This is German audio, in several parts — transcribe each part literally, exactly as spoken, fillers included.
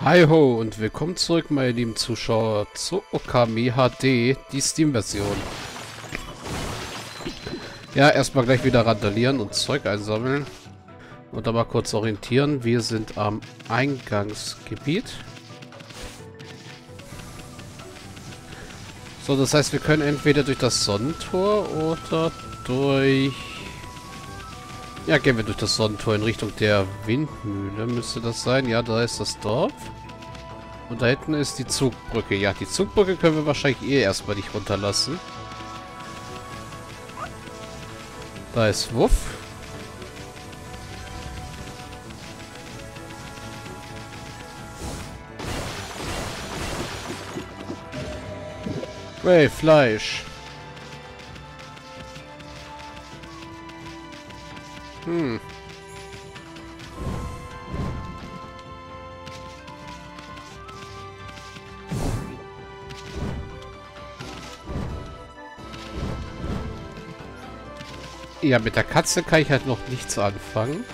Hi ho und willkommen zurück, meine lieben Zuschauer, zu Okami H D, die Steam-Version. Ja, erstmal gleich wieder randalieren und Zeug einsammeln. Und aber kurz orientieren. Wir sind am Eingangsgebiet. So, das heißt, wir können entweder durch das Sonnentor oder durch... Ja, gehen wir durch das Sonnentor in Richtung der Windmühle, müsste das sein. Ja, da ist das Dorf. Und da hinten ist die Zugbrücke. Ja, die Zugbrücke können wir wahrscheinlich eh erstmal nicht runterlassen. Da ist Wuff. Hey, Fleisch. Hm. Ja, mit der Katze kann ich halt noch nichts anfangen.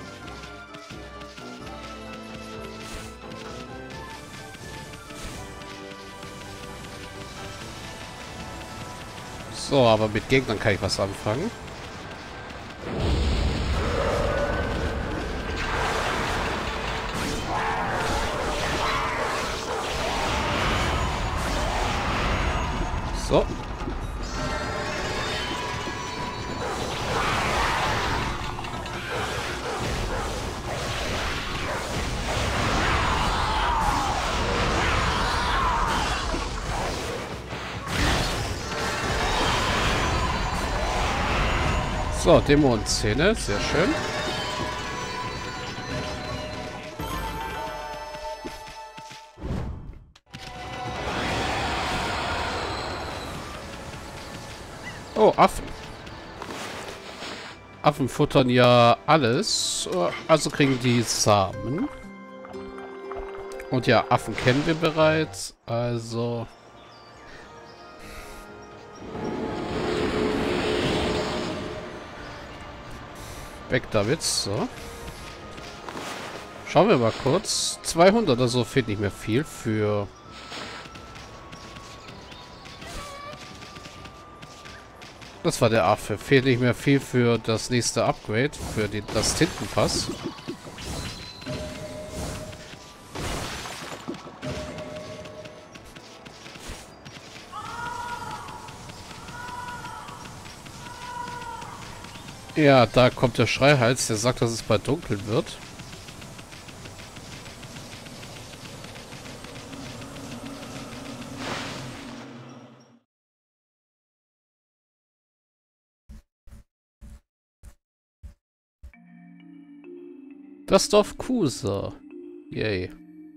So, aber mit Gegnern kann ich was anfangen. So. So, Dämonenzähne, sehr schön. Oh, Affen. Affen futtern ja alles, also kriegen die Samen. Und ja, Affen kennen wir bereits, also... Weg damit, so. Schauen wir mal kurz. zweihundert oder so fehlt nicht mehr viel für... Das war der Affe. Fehlt nicht mehr viel für das nächste Upgrade, für die, das Tintenfass. Ja, da kommt der Schreihals, der sagt, dass es bald dunkel wird. Das Dorf Kusa. Yay.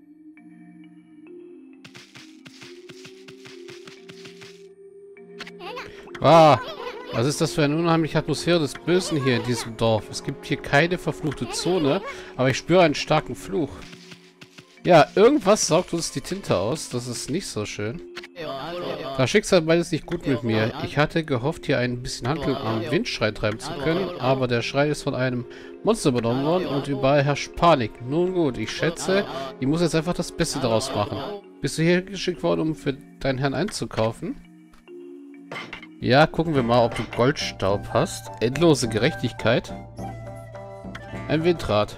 Ah, was ist das für eine unheimliche Atmosphäre des Bösen hier in diesem Dorf? Es gibt hier keine verfluchte Zone, aber ich spüre einen starken Fluch. Ja, irgendwas saugt uns die Tinte aus. Das ist nicht so schön. Das Schicksal meint es nicht gut mit mir. Ich hatte gehofft, hier ein bisschen Handel am Windschrei treiben zu können, aber der Schrei ist von einem Monster übernommen worden und überall herrscht Panik. Nun gut, ich schätze, ich muss jetzt einfach das Beste daraus machen. Bist du hier geschickt worden, um für deinen Herrn einzukaufen? Ja, gucken wir mal, ob du Goldstaub hast. Endlose Gerechtigkeit. Ein Windrad.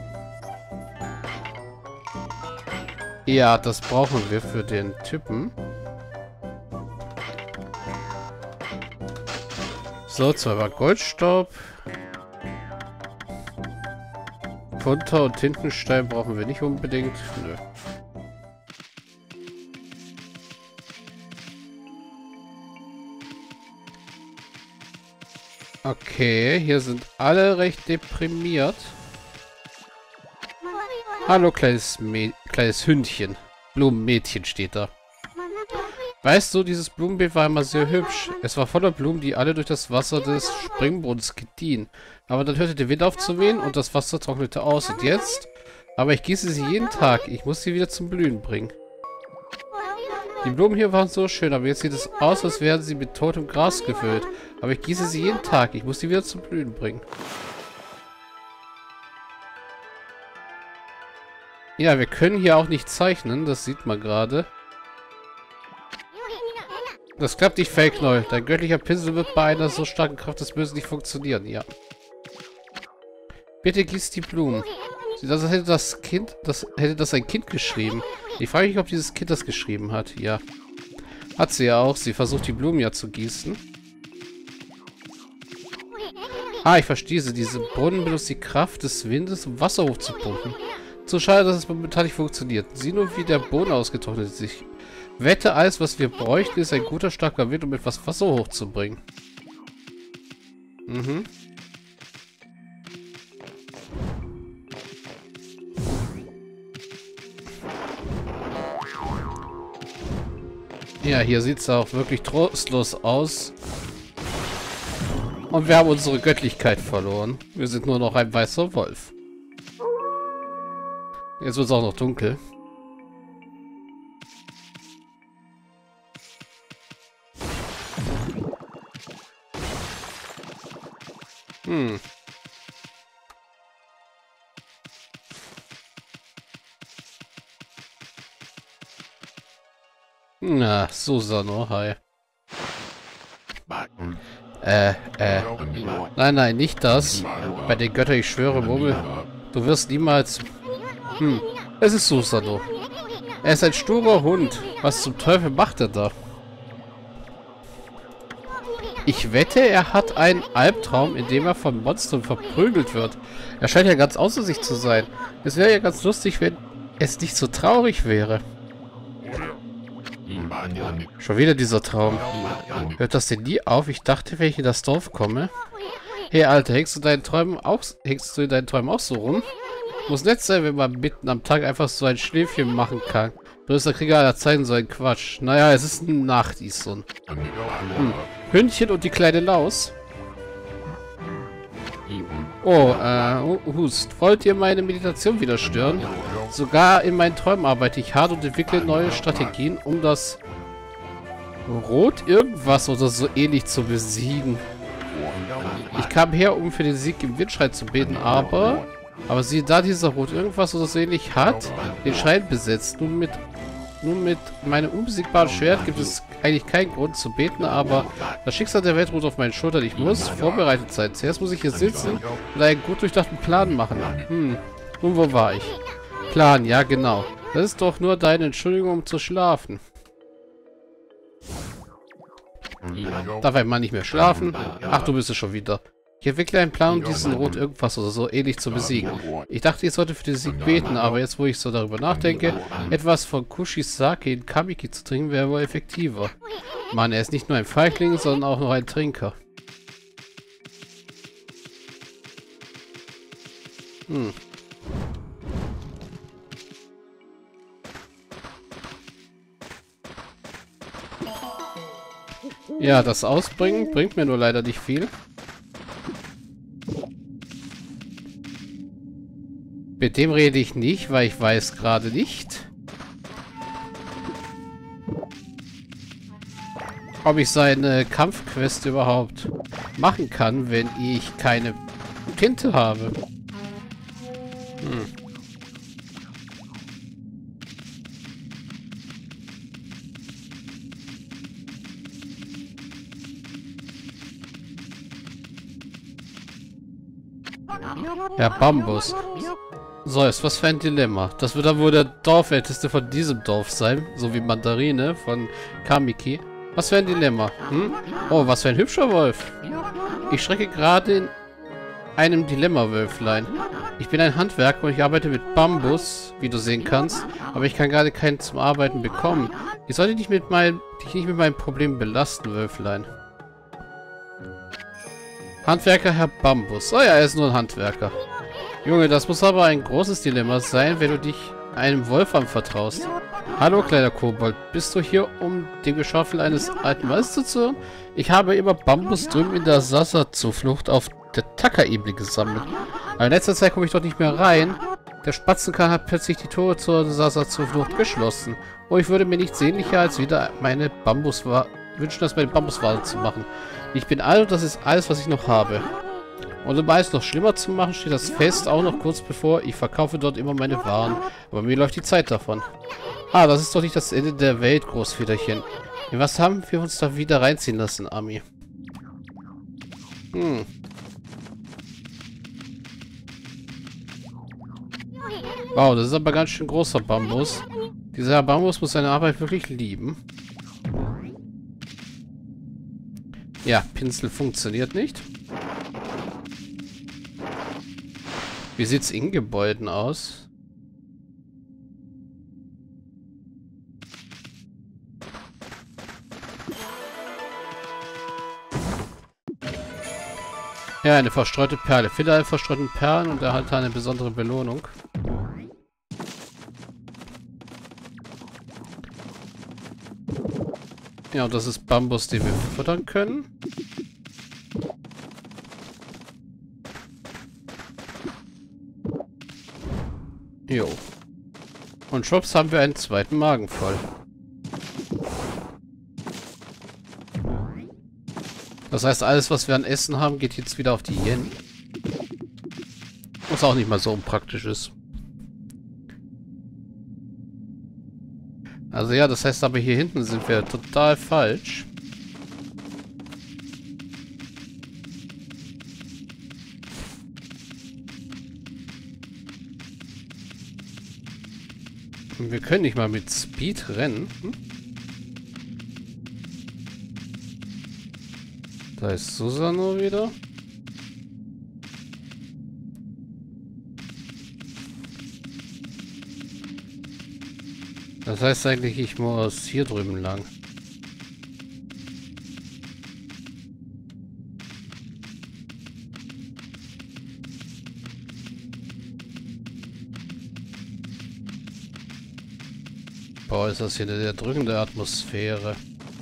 Ja, das brauchen wir für den Typen. So, zweimal Goldstaub. Punter und Tintenstein brauchen wir nicht unbedingt. Nö. Okay, hier sind alle recht deprimiert. Hallo, kleines, Mä kleines Hündchen. Blumenmädchen steht da. Weißt du, dieses Blumenbeet war immer sehr hübsch. Es war voller Blumen, die alle durch das Wasser des Springbrunnens gediehen. Aber dann hörte der Wind auf zu wehen und das Wasser trocknete aus. Und jetzt? Aber ich gieße sie jeden Tag. Ich muss sie wieder zum Blühen bringen. Die Blumen hier waren so schön, aber jetzt sieht es aus, als wären sie mit totem Gras gefüllt. Aber ich gieße sie jeden Tag. Ich muss sie wieder zum Blühen bringen. Ja, wir können hier auch nicht zeichnen. Das sieht man gerade. Das klappt nicht, Fellknäuel. Dein göttlicher Pinsel wird bei einer so starken Kraft des Bösen nicht funktionieren. Ja. Bitte gieß die Blumen. Das hätte das Kind, das hätte das ein Kind geschrieben. Ich frage mich, ob dieses Kind das geschrieben hat. Ja. Hat sie ja auch. Sie versucht die Blumen ja zu gießen. Ah, ich verstehe sie. Diese Brunnen benutzt die Kraft des Windes, um Wasser hochzupumpen. So schade, dass es momentan nicht funktioniert. Sieh nur, wie der Boden ausgetrocknet ist. Ich wette, alles, was wir bräuchten, ist ein guter, starker Wind, um etwas Wasser hochzubringen. Mhm. Ja, hier sieht es auch wirklich trostlos aus. Und wir haben unsere Göttlichkeit verloren. Wir sind nur noch ein weißer Wolf. Jetzt wird es auch noch dunkel. Hm. Na, Susano, hi. Äh, äh. Nein, nein, nicht das. Bei den Göttern, ich schwöre, Murmel, du wirst niemals... Hm, es ist Susano. Er ist ein sturer Hund. Was zum Teufel macht er da? Ich wette, er hat einen Albtraum, in dem er von Monstern verprügelt wird. Er scheint ja ganz außer sich zu sein. Es wäre ja ganz lustig, wenn es nicht so traurig wäre. Schon wieder dieser Traum. Hört das denn nie auf? Ich dachte, wenn ich in das Dorf komme... Hey, Alter, hängst du deinen Träumen auch, hängst du in deinen Träumen auch so rum? Muss nett sein, wenn man mitten am Tag einfach so ein Schläfchen machen kann. Größter Krieger aller Zeiten, so ein Quatsch. Naja, es ist eine Nacht, Ison. Hm. Hündchen und die kleine Laus. Oh, äh, Hust. Wollt ihr meine Meditation wieder stören? Sogar in meinen Träumen arbeite ich hart und entwickle neue Strategien, um das Rot irgendwas oder so ähnlich zu besiegen. Ich kam her, um für den Sieg im Windschrei zu beten, aber... Aber siehe da, dieser Rot irgendwas oder so ähnlich hat den Schrein besetzt. Nun mit, nun mit meinem unbesiegbaren Schwert gibt es eigentlich keinen Grund zu beten, aber das Schicksal der Welt ruht auf meinen Schultern. Ich muss vorbereitet sein. Zuerst muss ich hier sitzen und einen gut durchdachten Plan machen. Hm, nun wo war ich? Plan, ja genau. Das ist doch nur deine Entschuldigung, um zu schlafen. Darf ein Mann nicht mehr schlafen? Ach, du bist es schon wieder. Ich entwickle einen Plan, um diesen Rot irgendwas oder so ähnlich zu besiegen. Ich dachte, ich sollte für den Sieg beten, aber jetzt, wo ich so darüber nachdenke, etwas von Kushisake in Kamiki zu trinken, wäre wohl effektiver. Mann, er ist nicht nur ein Feigling, sondern auch noch ein Trinker. Hm. Ja, das Ausbringen bringt mir nur leider nicht viel. Mit dem rede ich nicht, weil ich weiß gerade nicht, ob ich seine Kampfquest überhaupt machen kann, wenn ich keine Tinte habe. Hm. Ja, Bambus. So, ist was für ein Dilemma. Das wird dann wohl der Dorfälteste von diesem Dorf sein, so wie Mandarine von Kamiki. Was für ein Dilemma. Hm? Oh, was für ein hübscher Wolf. Ich strecke gerade in einem Dilemma-Wölflein. Ich bin ein Handwerker und ich arbeite mit Bambus, wie du sehen kannst, aber ich kann gerade keinen zum Arbeiten bekommen. Ich sollte dich, mit mein, dich nicht mit meinen Problemen belasten, Wölflein. Handwerker Herr Bambus. Oh ja, er ist nur ein Handwerker. Junge, das muss aber ein großes Dilemma sein, wenn du dich einem Wolf anvertraust. Hallo, kleiner Kobold. Bist du hier, um dem Geschafel eines alten Mannes zuzuhören? Ich habe immer Bambus drüben in der Sasa-Zuflucht auf der Taka-Ebene gesammelt. Aber in letzter Zeit komme ich dort nicht mehr rein. Der Spatzenkahn hat plötzlich die Tore zur Sasa-Zuflucht geschlossen. Oh, ich würde mir nichts sehnlicher als wieder meine Bambusware wünschen, das meine Bambusware zu machen. Ich bin alt und das ist alles, was ich noch habe. Und um alles noch schlimmer zu machen, steht das Fest auch noch kurz bevor. Ich verkaufe dort immer meine Waren. Aber mir läuft die Zeit davon. Ah, das ist doch nicht das Ende der Welt, Großväterchen. In was haben wir uns da wieder reinziehen lassen, Ami? Hm. Wow, das ist aber ganz schön großer Bambus. Dieser Bambus muss seine Arbeit wirklich lieben. Ja, Pinsel funktioniert nicht. Wie sieht's in Gebäuden aus? Ja, eine verstreute Perle. Finde alle verstreuten Perlen und erhalte eine besondere Belohnung. Ja, und das ist Bambus, den wir futtern können. Jo. Und schwupps haben wir einen zweiten Magen voll. Das heißt, alles, was wir an Essen haben, geht jetzt wieder auf die Yen. Was auch nicht mal so unpraktisch ist. Also ja, das heißt aber, hier hinten sind wir total falsch. Und wir können nicht mal mit Speed rennen. Hm? Da ist Susano wieder. Das heißt eigentlich, ich muss hier drüben lang. Boah, ist das hier eine sehr drückende Atmosphäre.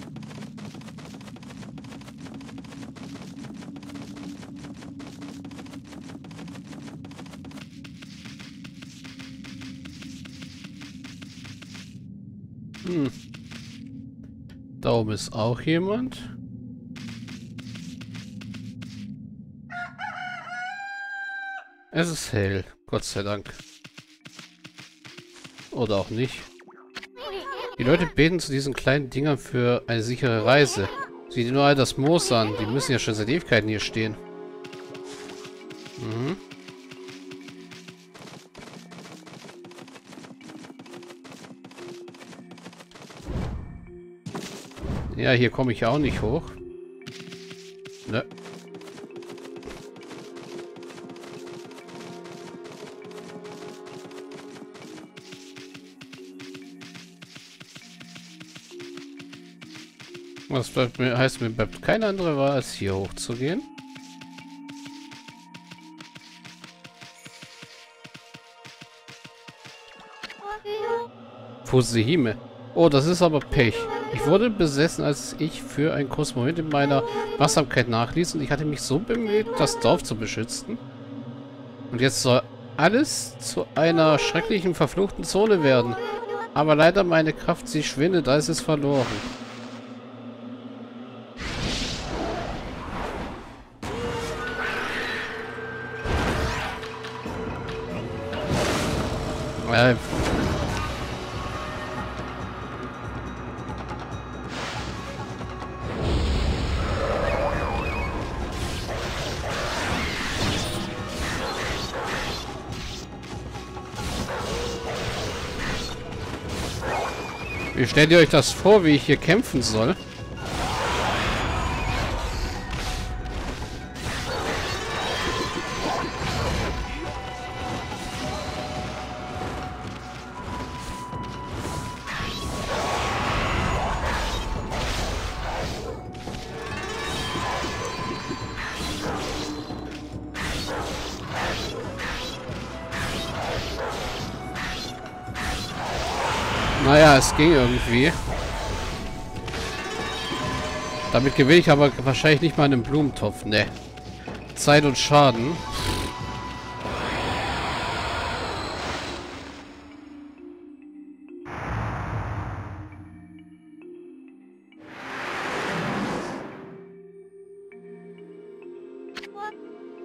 Hm. Da oben ist auch jemand. Es ist hell, Gott sei Dank. Oder auch nicht. Die Leute beten zu diesen kleinen Dingern für eine sichere Reise. Sieh dir nur all das Moos an. Die müssen ja schon seit Ewigkeiten hier stehen. Mhm. Ja, hier komme ich auch nicht hoch. Ne. Was bleibt mir, heißt mir bleibt keine andere Wahl, als hier hochzugehen. Fusehime. Oh, das ist aber Pech. Ich wurde besessen, als ich für einen kurzen Moment in meiner Wachsamkeit nachließ und ich hatte mich so bemüht, das Dorf zu beschützen. Und jetzt soll alles zu einer schrecklichen, verfluchten Zone werden. Aber leider meine Kraft, sie schwindet, als es verloren. Äh, Wie stellt ihr euch das vor, wie ich hier kämpfen soll? Naja, es ging irgendwie. Damit gewinne ich aber wahrscheinlich nicht mal einen Blumentopf. Ne. Zeit und Schaden.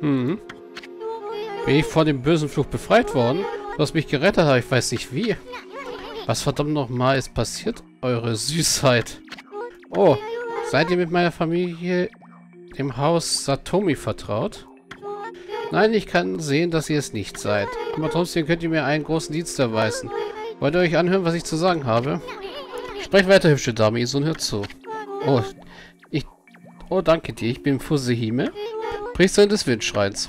Hm. Bin ich vor dem bösen Fluch befreit worden? Du hast mich gerettet, aber ich weiß nicht wie. Was verdammt nochmal ist passiert? Eure Süßheit. Oh, seid ihr mit meiner Familie dem Haus Satomi vertraut? Nein, ich kann sehen, dass ihr es nicht seid. Aber trotzdem könnt ihr mir einen großen Dienst erweisen. Wollt ihr euch anhören, was ich zu sagen habe? Sprecht weiter, hübsche Dame, Isun, hört zu. Oh, ich... Oh, danke dir. Ich bin Fusehime, Priesterin des Windschreins.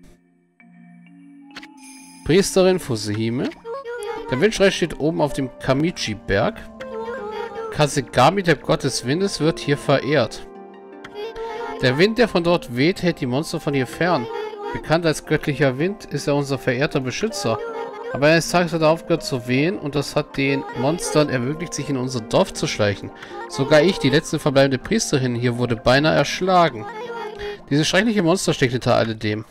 Priesterin Fusehime. Der Windschrein steht oben auf dem Kamichi-Berg. Kasegami, der Gott des Windes, wird hier verehrt. Der Wind, der von dort weht, hält die Monster von hier fern. Bekannt als göttlicher Wind, ist er unser verehrter Beschützer. Aber eines Tages hat er aufgehört zu wehen und das hat den Monstern ermöglicht, sich in unser Dorf zu schleichen. Sogar ich, die letzte verbleibende Priesterin hier, wurde beinahe erschlagen. Dieses schreckliche Monster steckt hinter alledem.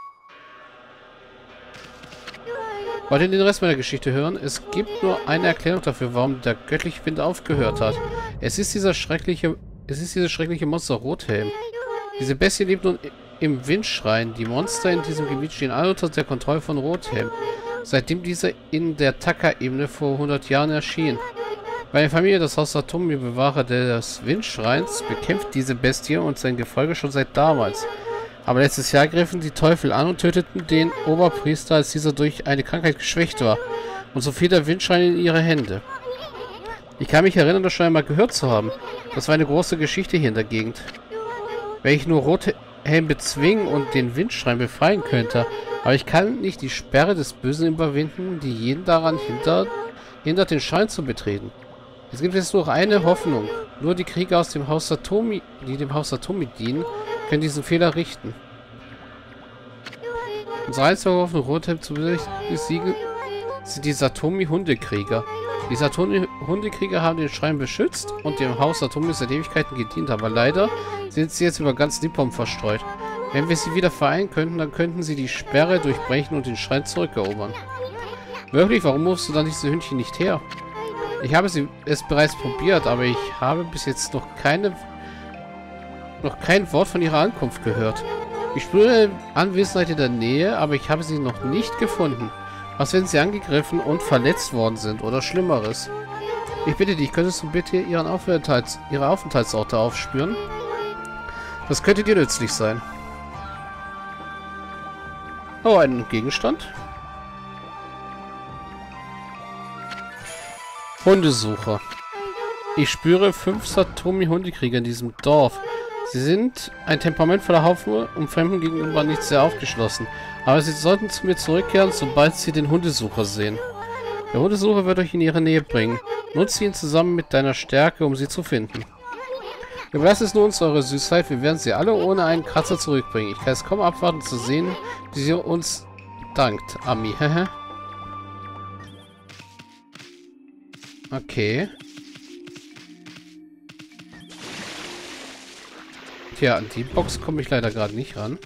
Wollt ihr den Rest meiner Geschichte hören? Es gibt nur eine Erklärung dafür, warum der göttliche Wind aufgehört hat. Es ist dieser schreckliche, es ist dieses schreckliche Monster Rothelm. Diese Bestie lebt nun im Windschrein. Die Monster in diesem Gebiet stehen alle unter der Kontrolle von Rothelm. Seitdem dieser in der Taka-Ebene vor hundert Jahren erschien. Meine Familie, das Haus Satomi, Bewahrer des Windschreins, bekämpft diese Bestie und sein Gefolge schon seit damals. Aber letztes Jahr griffen die Teufel an und töteten den Oberpriester, als dieser durch eine Krankheit geschwächt war. Und so fiel der Windschrein in ihre Hände. Ich kann mich erinnern, das schon einmal gehört zu haben. Das war eine große Geschichte hier in der Gegend. Wenn ich nur Rothelm bezwingen und den Windschrein befreien könnte. Aber ich kann nicht die Sperre des Bösen überwinden, die jeden daran hindert, hindert den Schrein zu betreten. Es gibt jetzt nur eine Hoffnung. Nur die Krieger aus dem Haus Satomi, die dem Haus Satomi dienen, können diesen Fehler richten. Unsere einzige Hoffnung, Rothelm zu besiegen, sind die Satomi-Hundekrieger. Die Satomi-Hundekrieger haben den Schrein beschützt und dem Haus Satomi seit Ewigkeiten gedient, aber leider sind sie jetzt über ganz Nippon verstreut. Wenn wir sie wieder vereinen könnten, dann könnten sie die Sperre durchbrechen und den Schrein zurückerobern. Wirklich, warum rufst du dann diese Hündchen nicht her? Ich habe sie, es bereits probiert, aber ich habe bis jetzt noch keine noch kein Wort von ihrer Ankunft gehört. Ich spüre Anwesenheit in der Nähe, aber ich habe sie noch nicht gefunden. Was, wenn sie angegriffen und verletzt worden sind oder Schlimmeres? Ich bitte dich, könntest du bitte ihren Aufenthalts ihre Aufenthaltsorte aufspüren? Das könnte dir nützlich sein. Oh, ein Gegenstand. Hundesucher. Ich spüre fünf Satomi-Hundekrieger in diesem Dorf. Sie sind ein temperamentvoller Haufen und Fremden gegenüber nicht sehr aufgeschlossen. Aber sie sollten zu mir zurückkehren, sobald sie den Hundesucher sehen. Der Hundesucher wird euch in ihre Nähe bringen. Nutze ihn zusammen mit deiner Stärke, um sie zu finden. Überlasst es nur uns eure Süßheit. Wir werden sie alle ohne einen Kratzer zurückbringen. Ich kann es kaum abwarten zu sehen, wie sie uns dankt. Ami, hehe. Okay. Tja, an die Box komme ich leider gerade nicht ran.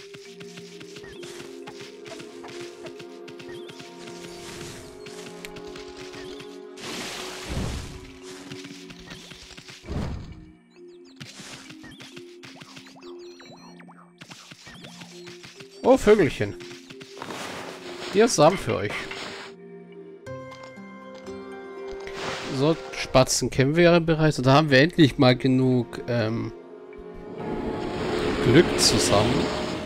Oh, Vögelchen. Hier ist Samen für euch. So, Spatzen kennen wir ja bereits. Und da haben wir endlich mal genug ähm, Glück zusammen,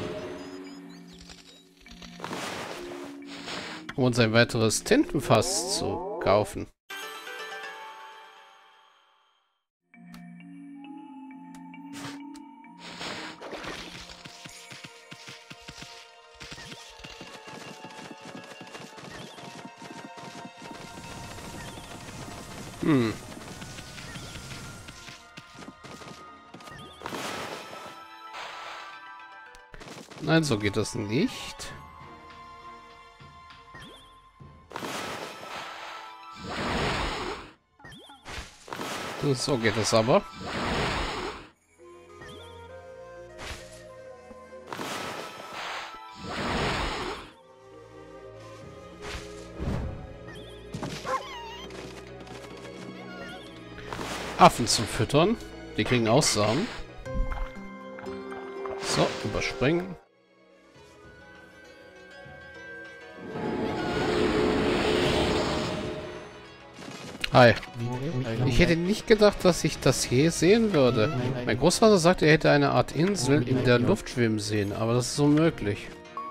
um uns ein weiteres Tintenfass zu kaufen. Hm. Nein, so geht das nicht. So geht es aber. Affen zum Füttern. Die kriegen auch Samen. So, überspringen. Hi. Ich hätte nicht gedacht, dass ich das je sehen würde. Mein Großvater sagte, er hätte eine Art Insel in der Luft schwimmen sehen, aber das ist unmöglich.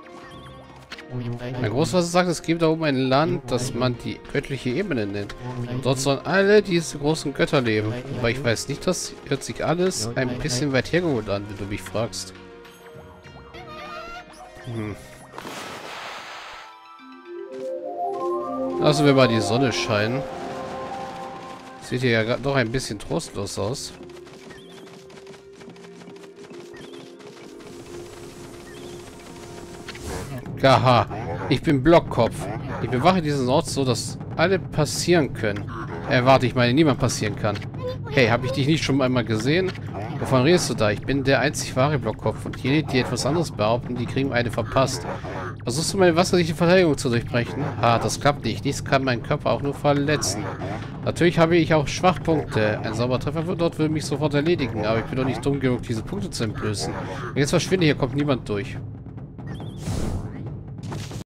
Mein Großvater sagt, es gibt da oben ein Land, das man die göttliche Ebene nennt. Und dort sollen alle diese großen Götter leben. Aber ich weiß nicht, das hört sich alles ein bisschen weit hergeholt an, wenn du mich fragst. Hm. Lassen wir mal die Sonne scheinen. Sieht hier ja doch ein bisschen trostlos aus. Haha, ich bin Blockkopf. Ich bewache diesen Ort so, dass alle passieren können. Äh, warte, ich meine, niemand passieren kann. Hey, habe ich dich nicht schon einmal gesehen? Wovon redest du da? Ich bin der einzig wahre Blockkopf und jene, die etwas anderes behaupten, die kriegen eine verpasst. Versuchst du meine wasserliche Verteidigung zu durchbrechen? Ah, das klappt nicht. Nichts kann meinen Körper auch nur verletzen. Natürlich habe ich auch Schwachpunkte. Ein Saubertreffer dort würde mich sofort erledigen, aber ich bin doch nicht dumm genug, diese Punkte zu entblößen. Und jetzt verschwinde, hier kommt niemand durch.